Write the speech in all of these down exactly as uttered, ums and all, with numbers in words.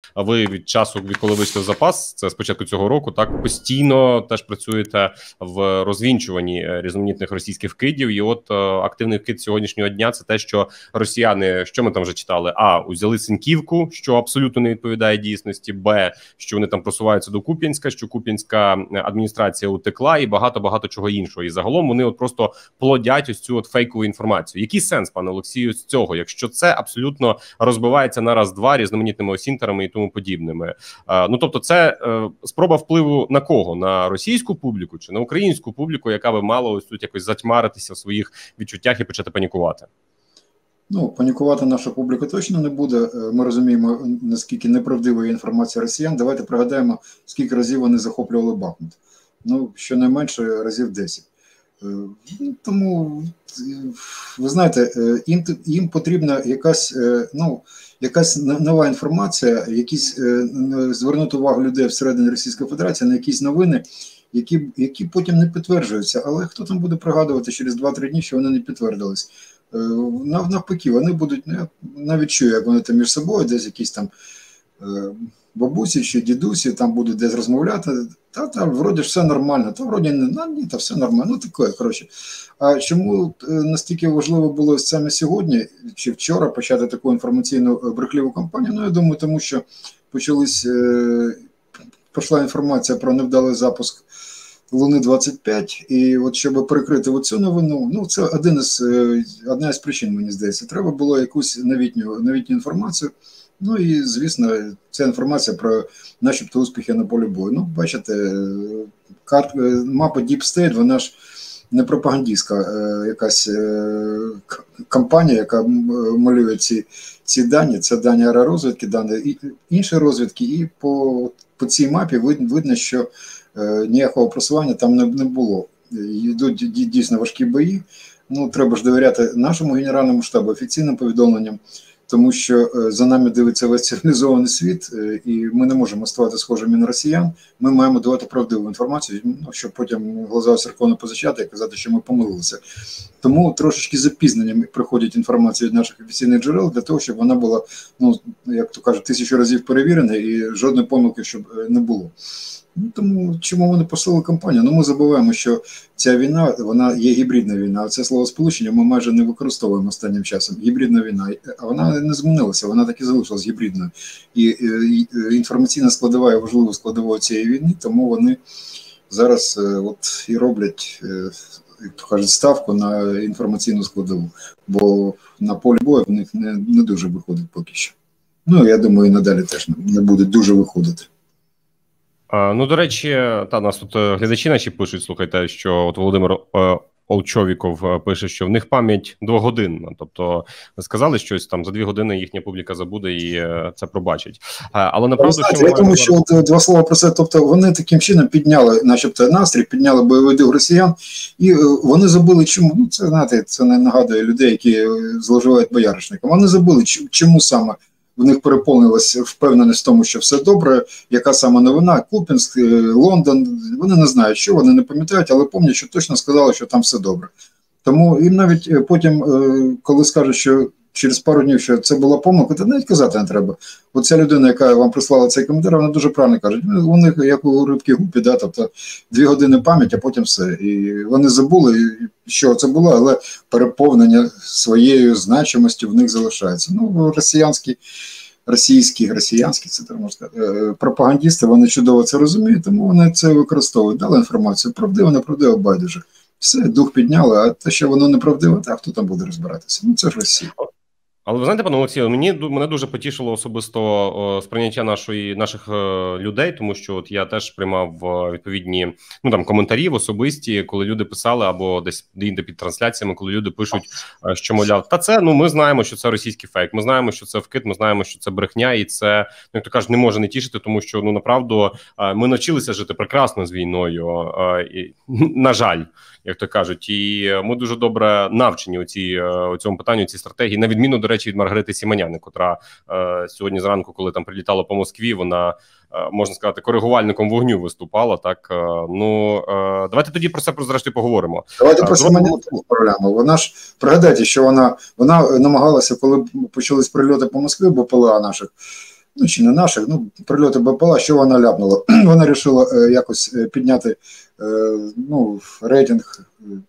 А ви від часу, коли вийшли в запас, це з початку цього року, так постійно теж працюєте в розвінчуванні різноманітних російських вкидів. І от активний вкид сьогоднішнього дня – це те, що росіяни, що ми там вже читали, а, узяли Синьківку, що абсолютно не відповідає дійсності, б, що вони там просуваються до Куп'янська, що Куп'янська адміністрація утекла і багато-багато чого іншого. І загалом вони от просто плодять ось цю от фейкову інформацію. Який сенс, пане Олексію, з цього, якщо це абсолютно розбивається на раз-два різноманітними осінтерами і тому подібними? А, ну, тобто це е, спроба впливу на кого? На російську публіку чи на українську публіку, яка би мала ось тут якось затьмаритися в своїх відчуттях і почати панікувати? Ну, панікувати наша публіка точно не буде. Ми розуміємо, наскільки неправдива інформація росіян. Давайте пригадаємо, скільки разів вони захоплювали Бахмут. Ну, щонайменше разів десять. Тому, ви знаєте, їм, їм потрібна якась, ну, якась нова інформація, якісь, звернути увагу людей всередині Російської Федерації на якісь новини, які, які потім не підтверджуються. Але хто там буде пригадувати через два-три дні, що вони не підтвердились? Навпаки, вони будуть, я навіть чую, як вони там між собою, десь якісь там бабусі чи дідусі там будуть десь розмовляти, та там вроді ж все нормально, та вроді не, ну, ні, та все нормально, ну таке, коротше. А чому настільки важливо було саме сьогодні чи вчора почати таку інформаційну брехливу кампанію? Ну, я думаю, тому що почались, е, пішла інформація про невдалий запуск Луни двадцять п'ять, і от щоб перекрити оцю новину, ну це один із, одна із причин, мені здається, треба було якусь новітню, новітню інформацію. Ну і, звісно, ця інформація про начебто успіхи на полі бою. Ну, бачите, карт, мапа Deep State, вона ж не пропагандистська якась компанія, яка малює ці, ці дані, це дані аеророзвідки, дані і інші розвідки, і по, по цій мапі видно, що ніякого просування там не, не було. Йдуть дійсно важкі бої. Ну, треба ж довіряти нашому генеральному штабу, офіційним повідомленням, тому що за нами дивиться весь цивілізований світ, і ми не можемо ставати схожими на росіян. Ми маємо давати правдиву інформацію, ну, щоб потім глаза церковно позичати і казати, що ми помилилися. Тому трошечки з запізненням приходить інформація від наших офіційних джерел для того, щоб вона була, ну, як то кажуть, тисячу разів перевірена і жодної помилки, щоб не було. Ну, тому чому вони посилили кампанію? Ну, ми забуваємо, що ця війна, вона є гібридна війна, а це словосполучення ми майже не використовуємо останнім часом. Гібридна війна, а вона не змінилася, вона так і залишилась гібридною. І, і, і інформаційна складова є важливою складовою цієї війни, тому вони зараз от і роблять, як то кажуть, ставку на інформаційну складову, бо на полі бою в них не, не дуже виходить поки що. Ну, я думаю, і надалі теж не буде дуже виходити. Ну, до речі, та нас тут глядачі наші пишуть, слухайте, що от Володимир е, Олчовіков пише, що в них пам'ять двогодинна. Тобто сказали щось там, за дві години їхня публіка забуде і е, це пробачить. Але направду, знаєте, що... Я думаю, що от, два слова про це, тобто вони таким чином підняли, начебто, настрій, підняли бойовий дух росіян, і вони забули чому. Ну, це, знаєте, це не нагадує людей, які зловживають бояришником. Вони забули, чому саме в них переповнилася впевненість в тому, що все добре, яка саме новина, Куп'янськ, Лондон, вони не знають, що, вони не пам'ятають, але пам'ятають, що точно сказали, що там все добре. Тому їм навіть потім, коли скажуть, що через пару днів, що це була помилка, то навіть казати не треба. Оця людина, яка вам прислала цей коментар, вона дуже правильно каже, у них як у рибки гупі, да, тобто дві години пам'ять, а потім все. І вони забули, що це було, але переповнення своєю значимостю в них залишається. Ну, росіянські, російські, росіянські, це можна сказати, пропагандісти, вони чудово це розуміють, тому вони це використовують. Дали інформацію, правдиво, неправдиво, байдуже. Все, дух підняли, а те, що воно неправдиве, так, хто там буде розбиратися? Ну, це ж Росія. Але ви знаєте, пане Олексію, мені мене дуже потішило особисто о, сприйняття нашої наших е, людей, тому що от я теж приймав відповідні ну там коментарі в особисті, коли люди писали або десь де під трансляціями, коли люди пишуть, е, що мовляв, та це ну ми знаємо, що це російський фейк, ми знаємо, що це вкид, ми знаємо, що це брехня, і це ну як то кажуть, не може не тішити, тому що ну направду е, ми навчилися жити прекрасно з війною, е, і, на жаль. Як то кажуть, і ми дуже добре навчені у цій у цьому питанню, цій стратегії, на відміну, до речі, від Маргарити Сімоняни, котра е, сьогодні зранку, коли там прилітала по Москві, вона, е, можна сказати, коригувальником вогню виступала. Так, е, ну е, давайте тоді про це про зрештою поговоримо. Давайте про Сімоняну програму. Вона ж пригадайте, що вона вона намагалася, коли почались прильоти по Москві, БПЛА наших. ну чи не наших, ну прильоти БПЛА, що вона ляпнула? Вона вирішила якось підняти ну, рейтинг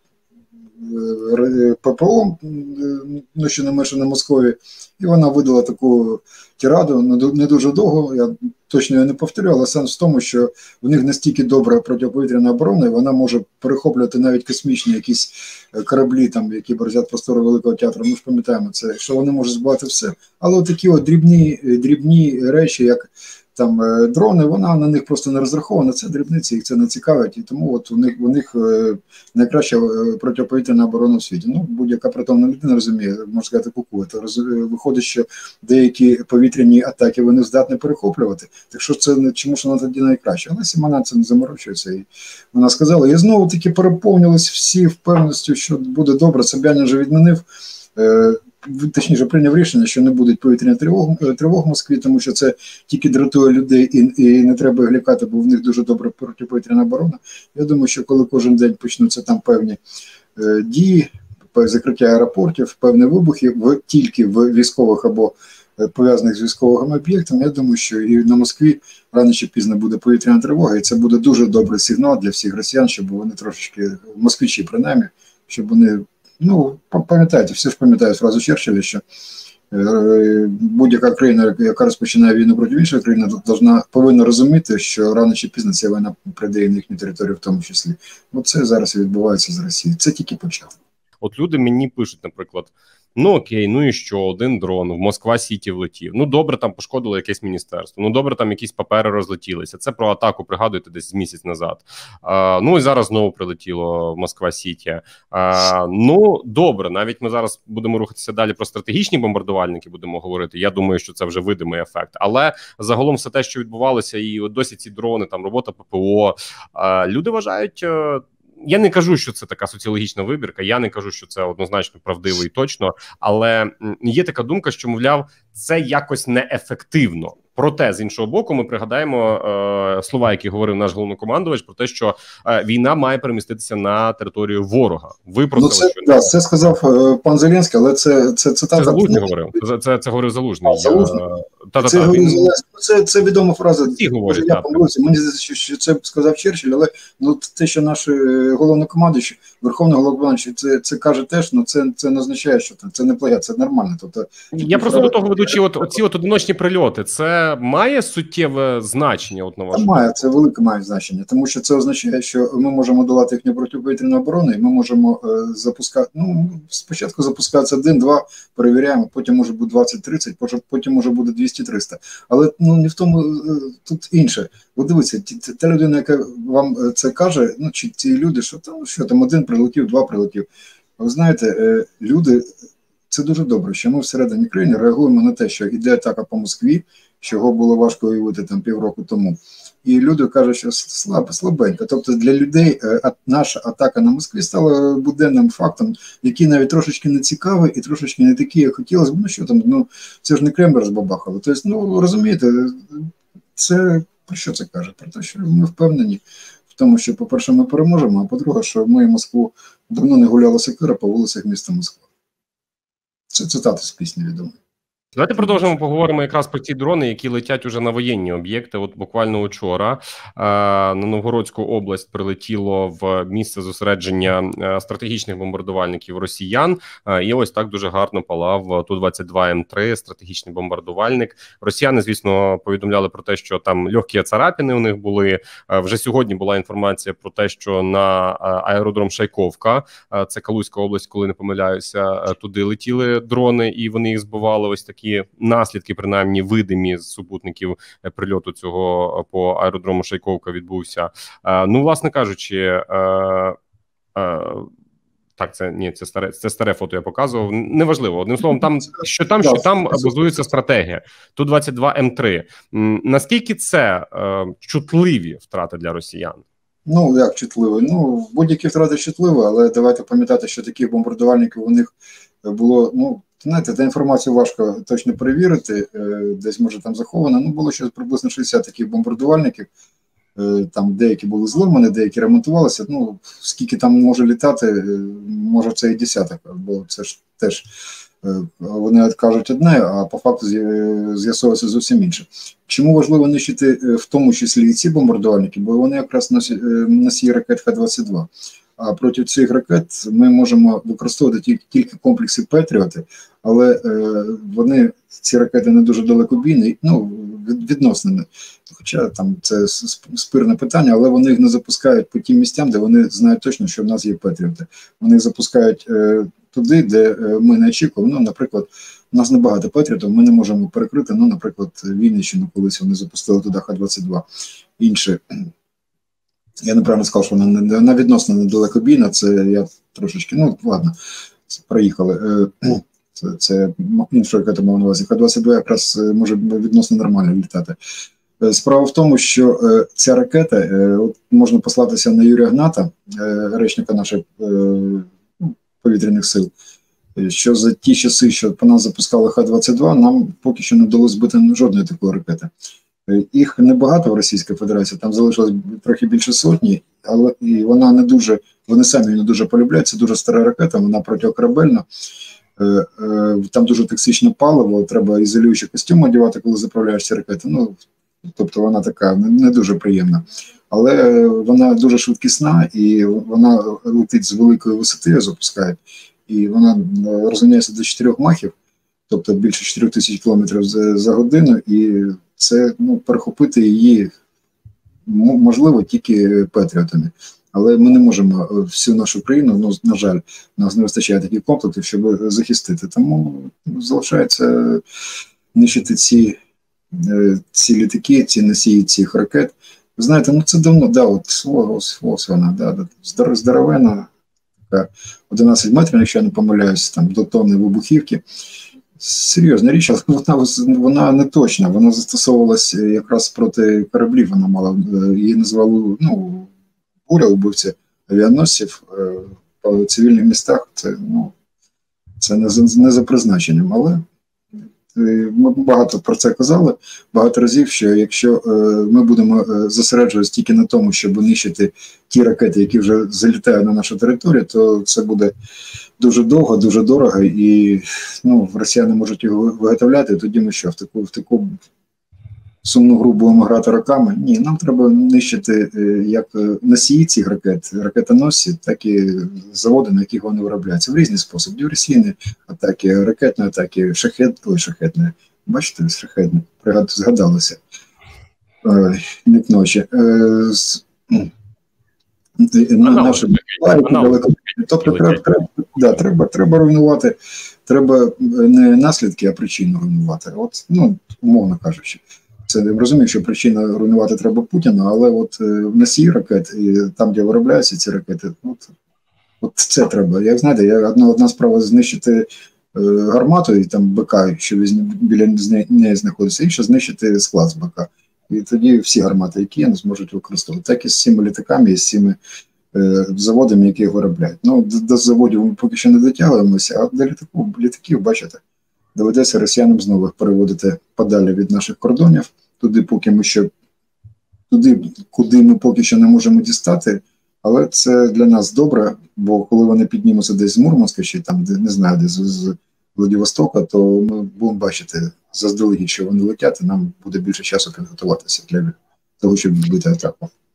ППО, ну що не менше на Москові, і вона видала таку тираду, не дуже довго, я точно її не повторю, але сенс в тому, що в них настільки добра протиповітряна оборона, і вона може перехоплювати навіть космічні якісь кораблі, там, які борзять простори Великого театру, ми ж пам'ятаємо це, що вони можуть збивати все. Але такі от дрібні, дрібні речі, як там дрони, вона на них просто не розрахована, це дрібниці, їх це не цікавить, і тому от у них, у них найкраща протиповітряна оборона в світі. Ну, будь-яка притомна людина розуміє, можна сказати, куку. Це виходить, що деякі повітряні атаки вони здатні перехоплювати, так що це, чому ж вона тоді найкраща? Але Сімона це не заморочується, і вона сказала, і знову таки переповнились всі впевненістю, що буде добре, Собянін вже відмінив, точніше прийняв рішення, що не буде повітряних тривог, тривог в Москві, тому що це тільки дратує людей і, і не треба глікати, бо в них дуже добра протиповітряна оборона. Я думаю, що коли кожен день почнуться там певні е, дії, закриття аеропортів, певні вибухи в, тільки в військових або пов'язаних з військовими об'єктами, я думаю, що і на Москві рано чи пізно буде повітряна тривога, і це буде дуже добрий сигнал для всіх росіян, щоб вони трошечки, москвичі принаймні, щоб вони, ну, пам'ятаєте, всі ж пам'ятають фразу Черчилля, що будь-яка країна, яка розпочинає війну проти іншої країни, должна, повинна розуміти, що рано чи пізно ця війна прийде і на їхню територію в тому числі. Оце зараз і відбувається з Росією. Це тільки початок. От люди мені пишуть, наприклад, ну окей, ну і що, один дрон в Москва-Сіті влетів. Ну добре, там пошкодило якесь міністерство. Ну добре, там якісь папери розлетілися. Це про атаку, пригадуєте, десь місяць назад. А, ну і зараз знову прилетіло в Москва-Сіті. А, ну добре, навіть ми зараз будемо рухатися далі про стратегічні бомбардувальники, будемо говорити. Я думаю, що це вже видимий ефект. Але загалом все те, що відбувалося, і от досі ці дрони, там робота ППО, а, люди вважають... Я не кажу, що це така соціологічна вибірка, я не кажу, що це однозначно правдиво і точно, але є така думка, що, мовляв, це якось неефективно. Проте, з іншого боку, ми пригадаємо е, слова, які говорив наш головнокомандувач, про те, що е, війна має переміститися на територію ворога. Ви про ну, це, да, це сказав е, пан Зеленський, але це це цитата. Це Залужний говорив. Це, це, це говорив Залужний. А, Залужний? Та, та, це, та, він... це, це відома фраза. Всі говорять, я помилився. Мені здається, що, що це сказав Черчилль, але ну, те, що наш головнокомандувач, Верховний головнокомандувач, це, це каже теж, ну це, це не означає, що це не плагіат, це нормально. Тобто, я просто до того веду, чи от оці от одиночні прильоти, це має суттєве значення? От на ваш має, це велике має значення, тому що це означає, що ми можемо долати їхню протиповітряну оборону, і ми можемо е, запускати, ну, спочатку запускається один-два, перевіряємо, потім може бути двадцять-тридцять, потім може буде двісті-триста. Але ну не в тому, е, тут інше. Ви дивіться, та людина, яка вам це каже, ну, чи ці люди, що там, що там один прилетів, два прилетів. Ви знаєте, е, люди, це дуже добре, що ми всередині країни реагуємо на те, що йде атака по Москві, чого було важко уявити там півроку тому. І люди кажуть, що слабо, слабенько. Тобто для людей а, наша атака на Москві стала буденним фактом, який навіть трошечки не цікавий і трошечки не такий, як хотілося б. Ну що там, ну це ж не Кремль розбабахало. Тобто, ну розумієте, це про що це каже? Про те, що ми впевнені в тому, що, по-перше, ми переможемо, а по-друге, що ми Москву давно не гуляла сокира по вулицях міста Москва. Це цитата з пісні відомої. Давайте продовжимо, поговоримо якраз про ті дрони, які летять уже на воєнні об'єкти. От буквально вчора е, на Новгородську область прилетіло в місце зосередження е, стратегічних бомбардувальників росіян. Е, і ось так дуже гарно палав Ту двадцять два М три, стратегічний бомбардувальник. Росіяни, звісно, повідомляли про те, що там легкі царапини у них були. Е, вже сьогодні була інформація про те, що на аеродром Шайковка, е, це Калузька область, коли не помиляюся, е, туди летіли дрони і вони їх збивали. Ось такі наслідки, принаймні, видимі з супутників прильоту цього по аеродрому Шайковка відбувся. Е, ну, власне кажучи, е, е, так, це ні, це старе, це старе фото я показував. Неважливо. Одним словом, там що там, що там базується стратегія. Ту двадцять два М три. Наскільки це е, чутливі втрати для росіян? Ну, як чутливі? Ну, будь-які втрати чутливі, але давайте пам'ятати, що таких бомбардувальників у них було, ну, знаєте, та інформацію важко точно перевірити, десь може там заховано, ну було щось приблизно шістдесят таких бомбардувальників, там деякі були зламані, деякі ремонтувалися, ну скільки там може літати, може це і десяток, бо це ж теж Вони кажуть одне, а по факту з'ясовується зовсім інше. Чому важливо нищити в тому числі і ці бомбардувальники? Бо вони якраз носії ракет Х двадцять два. А проти цих ракет ми можемо використовувати тільки, тільки комплекси Петріоти, але е, вони, ці ракети не дуже далекобійні, ну, від, відносно. Хоча там це спірне питання, але вони їх не запускають по тим місцям, де вони знають точно, що в нас є Петріоти. Вони їх запускають е, туди, де ми не очікуємо. Ну, наприклад, у нас небагато Петріотів, ми не можемо перекрити, ну, наприклад, Вінниччину, колись вони запустили туди Х двадцять два. Інші. Я неправильно сказав, що вона, не, вона відносно недалекобійна, це я трошечки, ну, ладно, це, проїхали. Це, це інша ракета мав на увазі. Х двадцять два якраз може відносно нормально літати. Справа в тому, що ця ракета, от можна послатися на Юрія Гната, речника наших повітряних сил, що за ті часи, що по нас запускали Х двадцять два, нам поки що не вдалося збити жодної такої ракети. Їх небагато в Російській Федерації, там залишилось трохи більше сотні, але і вона не дуже, вони самі не дуже полюбляють, це дуже стара ракета, вона протикорабельна, там дуже токсичне паливо, треба ізолюючий костюм одягати, коли заправляєш ці ракети, ну, тобто вона така не дуже приємна. Але вона дуже швидкісна і вона летить з великої висоти, запускає, і вона розганяється до чотирьох махів, тобто більше чотирьох тисяч кілометрів за, за годину, і це, ну, перехопити її можливо тільки Петріотами. Але ми не можемо всю нашу країну, ну, на жаль, нас не вистачає таких комплексів, щоб захистити. Тому залишається нищити ці, ці літаки, ці носії цих ракет. Ви знаєте, ну це давно, да, от ось, ось вона, да, здоровена, така одинадцять метрів, якщо я не помиляюсь, там до тонни вибухівки. Серйозна річ, але вона, вона не точна, вона застосовувалася якраз проти кораблів, вона мала, її назвали, ну, буря, убивці авіаносців по цивільних містах, це, ну, це не за, не за призначенням, але ми багато про це казали, багато разів, що якщо ми будемо зосереджуватися тільки на тому, щоб нищити ті ракети, які вже залітають на нашу територію, то це буде дуже довго, дуже дорого, і, ну, росіяни можуть його виготовляти, тоді ми що, в таку, в таку сумну гру будемо грати роками? Ні, нам треба нищити як носії цих ракет, ракетоносці, так і заводи, на яких вони виробляються. В різні способи. Диверсійні атаки, ракетні атаки, шахет, ой, шахетні. Бачите, шахетні, згадалося. Не ночі. Наші тобто треба, треба, да, треба, треба руйнувати, треба не наслідки, а причину руйнувати. От, ну, умовно кажучи. Це не розумію, що причина руйнувати треба Путіна, але от носії ракет, і там, де виробляються ці ракети, от, от це треба. Як знаєте, я, одна, одна справа знищити е, гармату і там БК, що біля неї знаходиться, інша знищити склад з БК. І тоді всі гармати, які не зможуть використовувати. Так і з цими літаками, і з цими е, заводами, які їх виробляють. Ну, до, до заводів ми поки що не дотягуємося, а до літаку, літаків, бачите, доведеться росіянам знову їх переводити подалі від наших кордонів, туди, поки ми ще, туди, куди ми поки що не можемо дістати, але це для нас добре, бо коли вони піднімуться десь з Мурманська, чи там, де, не знаю, десь з Владивостока, то ми будемо бачити заздалегідь, що вони летять, і нам буде більше часу підготуватися для того, щоб відбити атаку.